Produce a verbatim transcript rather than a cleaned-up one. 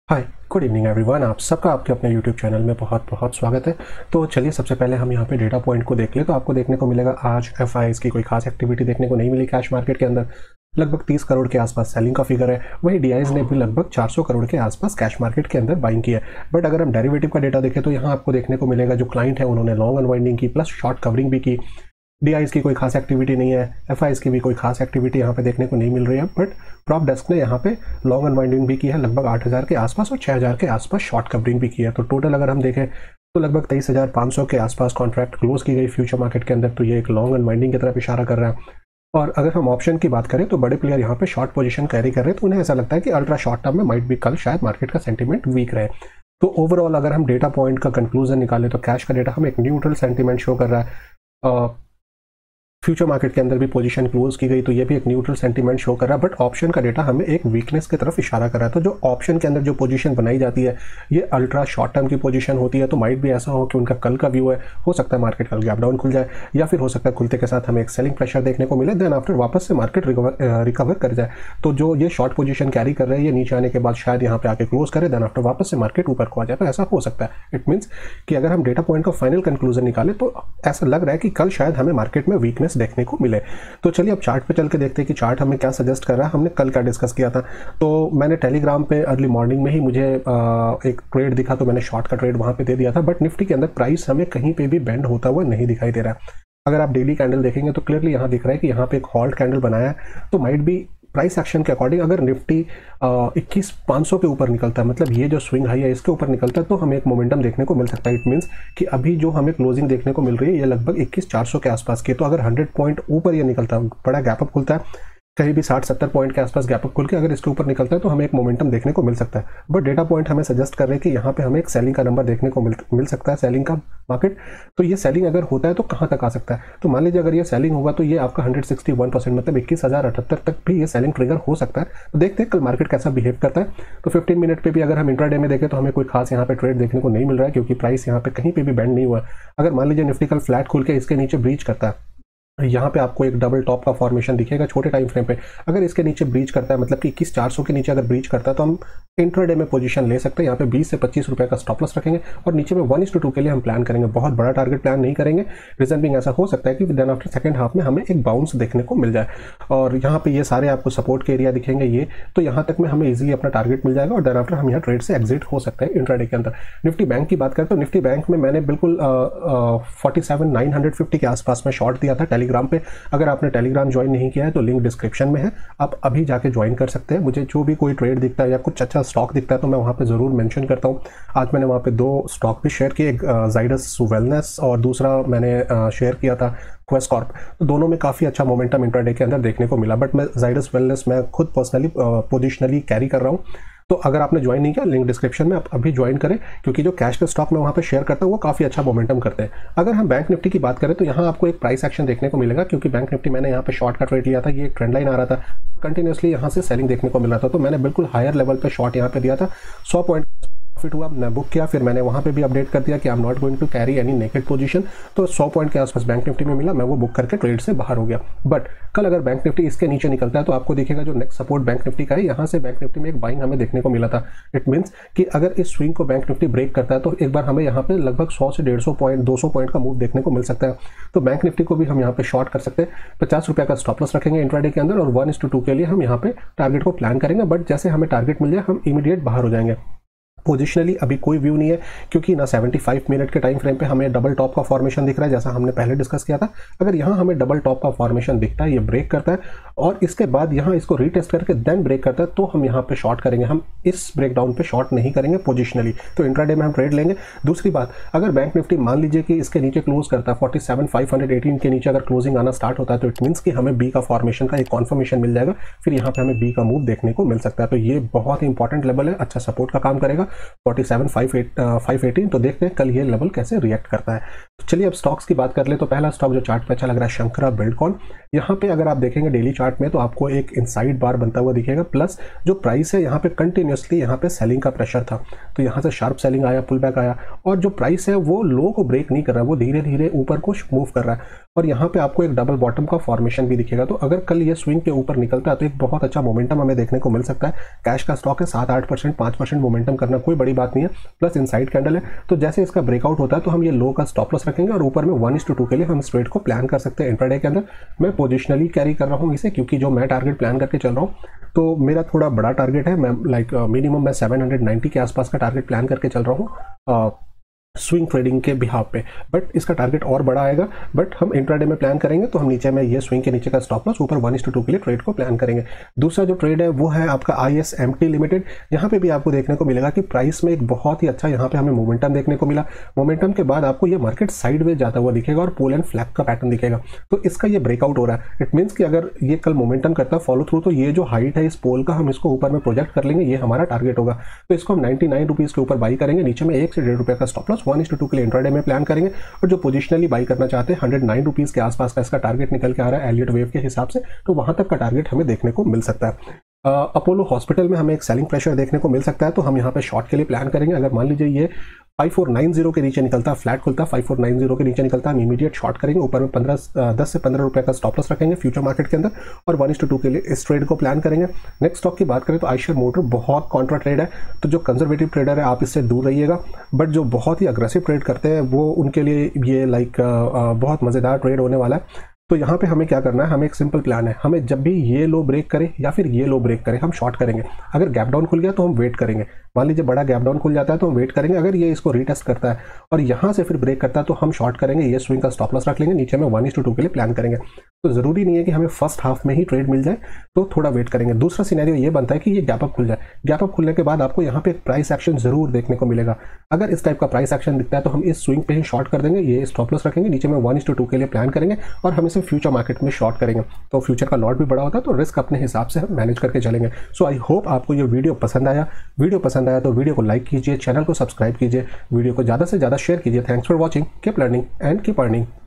Hi good evening everyone. आप सबका आपके अपने यूट्यूब चैनल में बहुत बहुत स्वागत है। तो चलिए सबसे पहले हम यहाँ पे डेटा पॉइंट को देख ले। तो आपको देखने को मिलेगा आज एफ आई एस की कोई खास एक्टिविटी देखने को नहीं मिली कैश मार्केट के अंदर। लगभग तीस करोड़ के आसपास सेलिंग का फिगर है। वहीं डी आईज़ ने भी लगभग चार सौ करोड़ के आसपास कैश मार्केट के अंदर बाइंग की है। बट अगर हम डेरिवेटिव का डेटा देखें तो यहाँ आपको देखने को मिलेगा जो क्लाइंट है उन्होंने लॉन्ग अनवाइंडिंग की प्लस शॉर्ट कवरिंग भी की। डी आईज़ की कोई खास एक्टिविटी नहीं है, एफ आई एस की भी कोई खास एक्टिविटी यहाँ पे देखने को नहीं मिल रही है। बट प्रॉप डेस्क ने यहाँ पे लॉन्ग अनवाइंडिंग भी की है लगभग आठ हज़ार के आसपास और छः हज़ार के आसपास शॉर्ट कवरिंग भी की है। तो टोटल अगर हम देखें तो लगभग तेईस हज़ार पाँच सौ के आसपास कॉन्ट्रैक्ट क्लोज की गई फ्यूचर मार्केट के अंदर। तो ये एक लॉन्ग अनवाइंडिंग की तरफ इशारा कर रहा है। और अगर हम ऑप्शन की बात करें तो बड़े प्लेयर यहाँ पे शॉर्ट पोजीशन कैरी कर रहे हैं, तो उन्हें ऐसा लगता है कि अल्ट्रा शॉर्ट टर्म में माइट भी कल शायद मार्केट का सेंटीमेंट वीक रहे। तो ओवरऑल अगर हम डेटा पॉइंट का कंक्लूजन निकालें तो कैश का डेटा हमें एक न्यूट्रल सेंटीमेंट शो कर रहा है। फ्यूचर मार्केट के अंदर भी पोजीशन क्लोज की गई तो ये भी एक न्यूट्रल सेंटीमेंट शो कर रहा है। बट ऑप्शन का डेटा हमें एक वीकनेस की तरफ इशारा कर रहा है। तो जो ऑप्शन के अंदर जो पोजीशन बनाई जाती है ये अल्ट्रा शॉर्ट टर्म की पोजीशन होती है। तो माइट भी ऐसा हो कि उनका कल का व्यू है, हो सकता है मार्केट कल गैप डाउन खुल जाए या फिर हो सकता है खुलते के साथ हमें एक सेलिंग प्रेशर देखने को मिले, देन आफ्टर वापस से मार्केट रिकवर रिकवर कर जाए। तो जो ये शॉर्ट पोजीशन कैरी कर रहे हैं ये नीचे आने के बाद शायद यहाँ पे आके क्लोज करे, देन आफ्टर वापस से मार्केट ऊपर को आ जाए। तो ऐसा हो सकता है। इट मीन्स कि अगर हम डेटा पॉइंट का फाइनल कंक्लूजन निकाले तो ऐसा लग रहा है कि कल शायद हमें मार्केट में वीकनेस देखने को मिले। तो चलिए अब चार्ट पे चल के देखते हैं कि चार्ट हमें क्या सजेस्ट कर रहा है। हमने कल क्या डिस्कस किया था। तो मैंने टेलीग्राम पे अर्ली मॉर्निंग में ही मुझे एक ट्रेड दिखा तो मैंने शॉर्ट का ट्रेड वहां पे दे दिया था। बट निफ्टी के अंदर प्राइस हमें कहीं पे भी बेंड होता हुआ नहीं दिखाई दे रहा है। अगर आप डेली कैंडल देखेंगे तो क्लियरली यहाँ दिख रहा है कि यहाँ पे एक हॉल्ट कैंडल बनाया है। तो माइट भी प्राइस एक्शन के अकॉर्डिंग अगर निफ्टी इक्कीस पाँच सौ के ऊपर निकलता है, मतलब ये जो स्विंग हाई है इसके ऊपर निकलता है, तो हमें एक मोमेंटम देखने को मिल सकता है। इट मींस कि अभी जो हमें क्लोजिंग देखने को मिल रही है ये लगभग इक्कीस चार सौ के आसपास की। तो अगर हंड्रेड पॉइंट ऊपर ये निकलता है, बड़ा गैप अप खुलता है, कहीं भी साठ सत्तर पॉइंट के आसपास गैप अप खुल के अगर इसके ऊपर निकलता है तो हमें एक मोमेंटम देखने को मिल सकता है। बट डेटा पॉइंट हमें सजेस्ट कर रहे हैं कि यहाँ पे हमें एक सेलिंग का नंबर देखने को मिल मिल सकता है, सेलिंग का मार्केट। तो ये सेलिंग अगर होता है तो कहाँ तक आ सकता है। तो मान लीजिए अगर ये सेलिंग होगा तो ये आपका वन सिक्सटी वन परसेंट मतलब इक्कीस हज़ार अठहत्तर तक भी ये सेलिंग ट्रिगर हो सकता है। तो देखते हैं कल मार्केट कैसा बिहेव करता है। तो फिफ्टीन मिनट पे भी अगर हम इंट्राडे में देखें तो हमें कोई खास यहाँ पे ट्रेड देखने को नहीं मिल रहा है, क्योंकि प्राइस यहाँ पे कहीं पे भी बेंड नहीं हुआ। अगर मान लीजिए निफ्टी कल फ्लैट खुल के इसके नीचे ब्रीच करता है, यहाँ पे आपको एक डबल टॉप का फॉर्मेशन दिखेगा छोटे टाइम फ्रेम पे। अगर इसके नीचे ब्रीच करता है, मतलब कि इक्कीस चार सौ के नीचे अगर ब्रीच करता है तो हम इंट्राडे में पोजीशन ले सकते हैं। यहाँ पे बीस से पच्चीस रुपए का स्टॉप लॉस रखेंगे और नीचे में वन इस टू टू के लिए हम प्लान करेंगे। बहुत बड़ा टारगेट प्लान नहीं करेंगे। रीजन बिंग ऐसा हो सकता है कि देन आफ्टर सेकंड हाफ में हमें एक बाउंस देखने को मिल जाए। और यहाँ पे ये सारे आपको सपोर्ट के एरिया दिखेंगे ये, तो यहाँ तक में हमें इजीली अपना टारगेट मिल जाएगा और देन आफ्टर हम यहाँ ट्रेड से एग्जिट हो सकते हैं इंट्राडे के अंदर। निफ्टी बैंक की बात करें तो निफ्टी बैंक में मैंने बिल्कुल forty seven nine hundred fifty के आसपास में शॉर्ट दिया था टेलीग्राम पे। अगर आपने टेलीग्राम ज्वाइन नहीं किया है तो लिंक डिस्क्रिप्शन में है, आप अभी जाके ज्वाइन कर सकते हैं। मुझे जो भी कोई ट्रेड दिखता है या कुछ अच्छा स्टॉक दिखता है तो मैं वहाँ पे ज़रूर मेंशन करता हूँ। आज मैंने वहाँ पे दो स्टॉक भी शेयर किए, एक जाइडस वेलनेस और दूसरा मैंने शेयर किया था क्वेस्ट कॉर्प। तो दोनों में काफ़ी अच्छा मोमेंटम इंट्राडे के अंदर देखने को मिला। बट मैं जाइडस वेलनेस मैं खुद पर्सनली पोजिशनली कैरी कर रहा हूँ। तो अगर आपने ज्वाइन नहीं किया लिंक डिस्क्रिप्शन में आप अभी ज्वाइन करें, क्योंकि जो कैश के स्टॉक मैं वहाँ पे शेयर करता हूँ वो काफ़ी अच्छा मोमेंटम करते हैं। अगर हम बैंक निफ्टी की बात करें तो यहाँ आपको एक प्राइस एक्शन देखने को मिलेगा, क्योंकि बैंक निफ्टी मैंने यहाँ पे शॉर्ट का ट्रेड लिया था। ये एक ट्रेंड लाइन आ रहा था, कंटिन्यूसली यहाँ से सेलिंग देखने को मिल रहा था। तो मैंने बिल्कुल हायर लेवल पे शॉर्ट यहाँ पे दिया था, सौ पॉइंट प्रॉफिट हुआ, मैं बुक किया। फिर मैंने वहाँ पे भी अपडेट कर दिया कि I am not going to carry any naked position. तो सौ पॉइंट के आसपास बैंक निफ्टी में मिला, मैं वो बुक करके ट्रेड से बाहर हो गया। बट कल अगर बैंक निफ्टी इसके नीचे निकलता है तो आपको दिखेगा जो नेक्स्ट सपोर्ट बैंक निफ्टी का है, यहाँ से बैंक निफ्टी में एक बाइंग हमें देखने को मिला था। इट मीन्स कि अगर इस स्विंग को बैंक निफ्टी ब्रेक करता है तो एक बार हमें यहाँ पे लगभग सौ से डेढ़ सौ पॉइंट दो सौ पॉइंट का मूव देखने को मिल सकता है। तो बैंक निफ्टी को भी हम यहाँ पे शॉर्ट कर सकते हैं। पचास रुपये का स्टॉप लॉस रखेंगे इंट्राडे के अंदर और वन इस टू टू के लिए हम यहाँ पे टारगेट को प्लान करेंगे। बट जैसे हमें टारगेट मिल जाए हम इमीडिएट बाहर हो जाएंगे। पोजिशनली अभी कोई व्यू नहीं है, क्योंकि ना पचहत्तर मिनट के टाइम फ्रेम पे हमें डबल टॉप का फॉर्मेशन दिख रहा है, जैसा हमने पहले डिस्कस किया था। अगर यहाँ हमें डबल टॉप का फॉर्मेशन दिखता है, ये ब्रेक करता है और इसके बाद यहाँ इसको रीटेस्ट करके देन ब्रेक करता है, तो हम यहाँ पे शॉर्ट करेंगे। हम इस ब्रेकडाउन पे शॉर्ट नहीं करेंगे पोजिशनली, तो इंट्राडे में हम ट्रेड लेंगे। दूसरी बात, अगर बैंक निफ्टी मान लीजिए कि इसके नीचे क्लोज करता है forty seven five hundred eighteen के नीचे अगर क्लोजिंग आना स्टार्ट होता है तो इट मीन्स कि हमें बी का फॉर्मेशन का एक कॉन्फर्मेशन मिल जाएगा। फिर यहाँ पे हमें बी का मूव देखने को मिल सकता है। तो ये बहुत ही इंपॉर्टेंट लेवल है, अच्छा सपोर्ट का काम करेगा। Forty seven five eighteen. तो देखते हैं कल ये लेवल कैसे रिएक्ट करता है। तो चलिए अब स्टॉक्स की बात कर ले। तो पहला स्टॉक जो चार्ट पे अच्छा लग रहा है शंकरा बिल्डकॉन। यहाँ पे अगर आप देखेंगे डेली चार्ट में तो आपको एक इनसाइड बार बनता हुआ दिखेगा, प्लस जो प्राइस है यहाँ पे कंटिन्यूसली यहाँ पे सेलिंग का प्रेशर था, तो यहाँ से शार्प सेलिंग आया, पुल बैक आया, और जो प्राइस है वो लो को ब्रेक नहीं कर रहा है, वो धीरे धीरे ऊपर को मूव कर रहा है, और यहाँ पे आपको एक डबल बॉटम का फॉर्मेशन भी दिखेगा। तो अगर कल ये स्विंग के ऊपर निकलता है तो एक बहुत अच्छा मोमेंटम हमें देखने को मिल सकता है। कैश का स्टॉक है, सात आठ परसेंट पाँच परसेंट मोमेंटम करना कोई बड़ी बात नहीं है, प्लस इनसाइड कैंडल है। तो जैसे इसका ब्रेकआउट होता है तो हम ये लो का स्टॉप लॉस रखेंगे और ऊपर में वन इस टू टू के लिए हम इस ट्रेड को प्लान कर सकते हैं इंट्राडे के अंदर। मैं पोजिशनली कैरी कर रहा हूँ इसे, क्योंकि जो मैं टारगेट प्लान करके चल रहा हूँ तो मेरा थोड़ा बड़ा टारगेट है। मैं लाइक मिनिमम मैं सेवन नाइंटी के आसपास का टारगेट प्लान करके चल रहा हूँ स्विंग ट्रेडिंग के बिहाफ पे, बट इसका टारगेट और बड़ा आएगा। बट हम इंट्राडे में प्लान करेंगे तो हम नीचे में ये स्विंग के नीचे का स्टॉप लॉस ऊपर वन इस टू टू के लिए ट्रेड को प्लान करेंगे। दूसरा जो ट्रेड है वो है आपका I S M T limited. यहाँ पे भी आपको देखने को मिलेगा कि प्राइस में एक बहुत ही अच्छा यहाँ पे हमें मोमेंटम देखने को मिला। मोमेंटम के बाद आपको ये मार्केट साइडवेज जाता हुआ दिखेगा और पोल एंड फ्लैग का पैटर्न दिखेगा। तो इसका ये ब्रेकआउट हो रहा है। इट मीन्स कि अगर ये कल मोमेंटम करता फॉलो थ्रू तो ये जो हाइट है इस पोल का हम इसको ऊपर में प्रोजेक्ट कर लेंगे, ये हमारा टारगेट होगा। तो इसको हम नाइन्टी नाइन रुपीज़ के ऊपर बाई करेंगे, नीचे में एक से डेढ़ रुपये का stop loss one is to two के लिए इंट्राडे में प्लान करेंगे। और जो पोजिशनली बाई करना चाहते हैं हंड्रेड नाइन रुपीज के आसपास का इसका टारगेट निकल के आ रहा है एलियट वेव के हिसाब से, तो वहां तक का टारगेट हमें देखने को मिल सकता है। अपोलो हॉस्पिटल में हमें एक सेलिंग प्रेशर देखने को मिल सकता है, तो हम यहाँ पे शॉर्ट के लिए प्लान करेंगे। अगर मान लीजिए ये फाइव फोर नाइन जीरो के नीचे निकलता है, फ्लैट खुलता है फाइव फोर नाइन जीरो के नीचे निकलता है, हम इमीडिएट शॉर्ट करेंगे। ऊपर में पंद्रह दस से पंद्रह रुपए का स्टॉप लॉस रखेंगे फ्यूचर मार्केट के अंदर और वन इस टू टू के लिए इस ट्रेड को प्लान करेंगे। नेक्स्ट स्टॉक की बात करें तो आयशर मोटर बहुत कॉन्ट्रा ट्रेड है, तो जो कंजर्वेटिव ट्रेडर है आप इससे दूर रहिएगा। बट जो बहुत ही अग्रेसिव ट्रेड करते हैं वो उनके लिए ये लाइक बहुत मज़ेदार ट्रेड होने वाला है। तो यहाँ पे हमें क्या करना है, हमें एक सिंपल प्लान है। हमें जब भी ये लो ब्रेक करे या फिर ये लो ब्रेक करे हम शॉर्ट करेंगे। अगर गैप डाउन खुल गया तो हम वेट करेंगे। मान लीजिए बड़ा गैप डाउन खुल जाता है तो हम वेट करेंगे। अगर ये इसको रीटेस्ट करता है और यहाँ से फिर ब्रेक करता है तो हम शॉर्ट करेंगे, ये स्विंग का स्टॉप लॉस रख लेंगे, नीचे में वन इस टू टू के लिए प्लान करेंगे। तो ज़रूरी नहीं है कि हमें फर्स्ट हाफ में ही ट्रेड मिल जाए, तो थोड़ा वेट करेंगे। दूसरा सिनेरियो ये बनता है कि ये गैप अप खुल जाए। गैप अप खुलने के बाद आपको यहाँ पे एक प्राइस एक्शन जरूर देखने को मिलेगा। अगर इस टाइप का प्राइस एक्शन दिखता है तो हम इस स्विंग पे ही शॉर्ट कर देंगे, ये स्टॉप लॉस रखेंगे, नीचे में वन इस टू टू के लिए प्लान करेंगे और हम इसे फ्यूचर मार्केट में शॉर्ट करेंगे। तो फ्यूचर का लॉट भी बड़ा होता है, तो रिस्क अपने हिसाब से हम मैनेज करके चलेंगे। सो आई होप आपको ये वीडियो पसंद आया। वीडियो पसंद आया तो वीडियो को लाइक कीजिए, चैनल को सब्सक्राइब कीजिए, वीडियो को ज़्यादा से ज़्यादा शेयर कीजिए। Thanks for watching, keep learning and keep earning.